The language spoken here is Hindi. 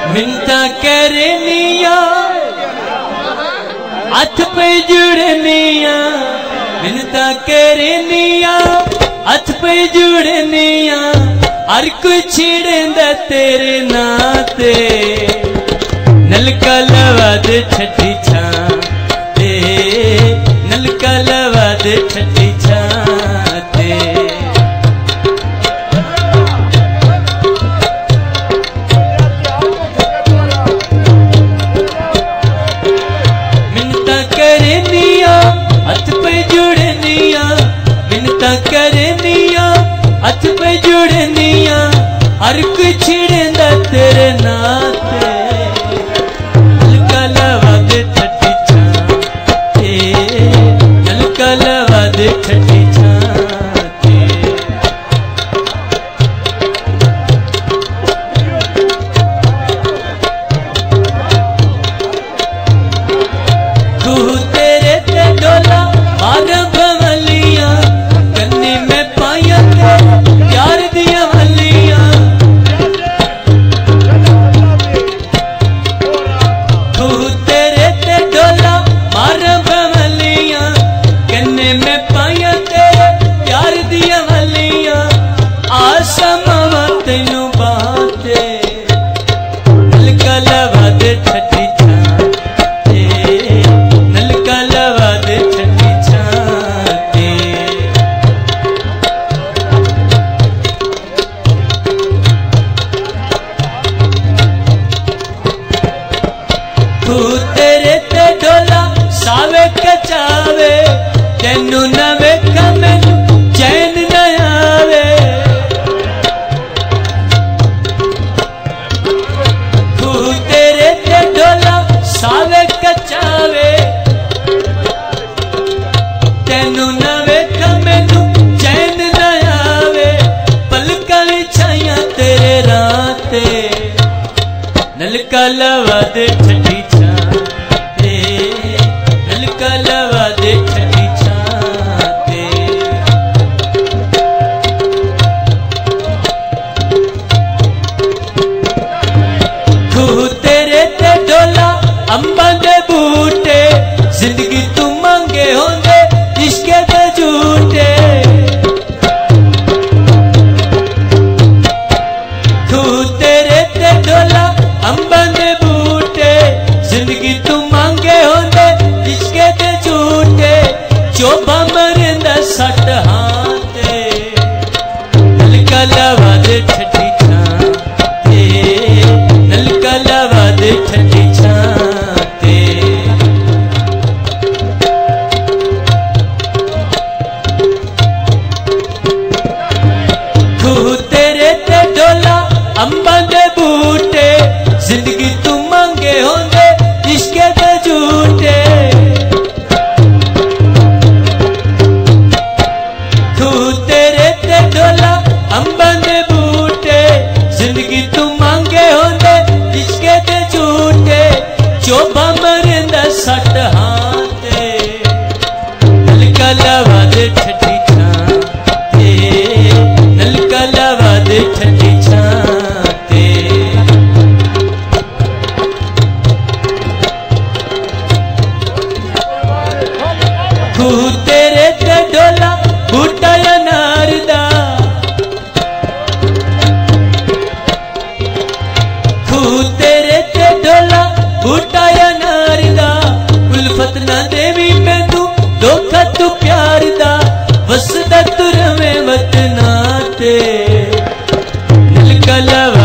मिन्नता करनिया हथ पे जुड़निया, मिन्नता करनिया हथ पे जुड़निया, हर कोई छिड़दा तेरे नाते। नलका लवा दे छठी छां ते, नलका लवा दे छठी छां ते। हथ पे जुड़निया, मिन्नता करनिया हथ पे जुड़निया, हर कोई छिड़दा तेरे नाते। नलका लवा दे छठी छां ते, नलका लवा दे छठी छां ते। तू तेरे ते डोला मार बवलिया, कन्नी में पाया प्यार दिया वलिया। तू तेरे ते डोला मार बवलिया, कन्नी में पाया प्यार दिया वलिया। आसमां तेनू बाते, नलका लवा दे छठी छां ते, नलका लवा दे छठी छां ते। तू तेरे ते डोला सावे कचावे, तेनू न वेखा मैनू चैन न आवे। तू तेरे ते डोला सावे कचावे, तेनू न वेखा मैनू चैन न आवे। पलकां विछाइयां तेरे राते, नलका लवा दे छठी छां ते, नलका लवा दे छठी छां ते। तू तेरे ते डोला अंबां दे बूटे, जिंदगी तू मंगे होंदे इश्क दे झूठे। तू तेरे ते डोला अंबां दे बूटे, जिंदगी तू मंगे होंदे इश्क दे झूठे। चोबा मरदा सट हां ते, नलका लवा दे छठी छां ते, नलका लवा दे छठी छां ते। तू तेरे ते डोला अंबां दे बूटे, जिंदगी तू मंगे होंदे इश्क दे झूठे। तू तेरे ते डोला अंबां दे बूटे, जिंदगी तू मंगे होंदे इश्क दे झूठे। चोबा मरदा सट हां ते, नलका लवा दे छठी छां ते, नलका लवा दे छठी छां ते। तू तेरे ते डोला बूटा अनार दा, तू तेरे ते डोला बूटा अनार दा। उल्फत ना देवी मैनू धोखा तू प्यार दा, वसदा तू रवे वतना ते। नलका लवा